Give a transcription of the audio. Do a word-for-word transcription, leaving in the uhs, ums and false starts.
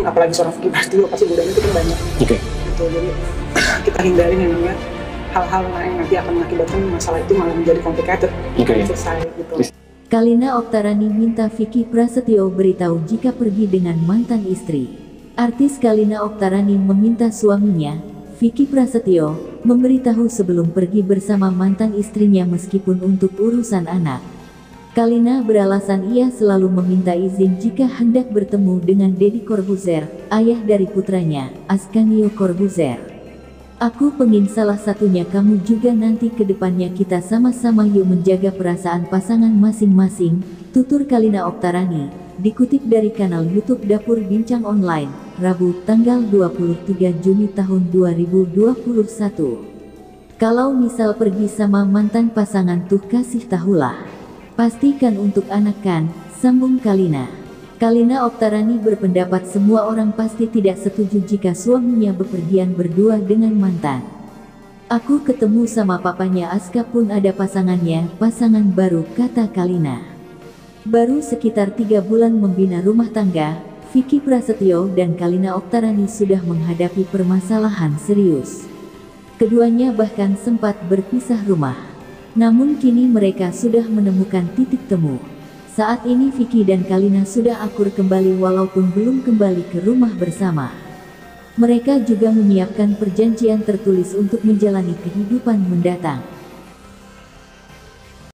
apalagi seorang Vicky Prasetyo pasti godaan itu kan banyak. Oke. Okay. Gitu, jadi kita hindarin yang namanya hal-hal yang nanti akan mengakibatkan masalah itu malah menjadi complicated. Oke. Okay. Selesai gitu. Kalina Oktarani minta Vicky Prasetyo beritahu jika pergi dengan mantan istri. Artis Kalina Oktarani meminta suaminya, Vicky Prasetyo, memberitahu sebelum pergi bersama mantan istrinya meskipun untuk urusan anak. Kalina beralasan ia selalu meminta izin jika hendak bertemu dengan Deddy Corbuzier, ayah dari putranya, Ascanio Corbuzier. Aku pengin salah satunya kamu juga nanti ke depannya kita sama-sama yuk menjaga perasaan pasangan masing-masing, tutur Kalina Oktarani, dikutip dari kanal YouTube Dapur Bincang Online, Rabu, tanggal dua puluh tiga Juni tahun dua ribu dua puluh satu. Kalau misal pergi sama mantan pasangan tuh kasih tahulah. Pastikan untuk anak kan, sambung Kalina. Kalina Oktarani berpendapat semua orang pasti tidak setuju jika suaminya bepergian berdua dengan mantan. Aku ketemu sama papanya Aska pun ada pasangannya, pasangan baru, kata Kalina. Baru sekitar tiga bulan membina rumah tangga, Vicky Prasetyo dan Kalina Oktarani sudah menghadapi permasalahan serius. Keduanya bahkan sempat berpisah rumah. Namun kini mereka sudah menemukan titik temu. Saat ini Vicky dan Kalina sudah akur kembali walaupun belum kembali ke rumah bersama. Mereka juga menyiapkan perjanjian tertulis untuk menjalani kehidupan mendatang.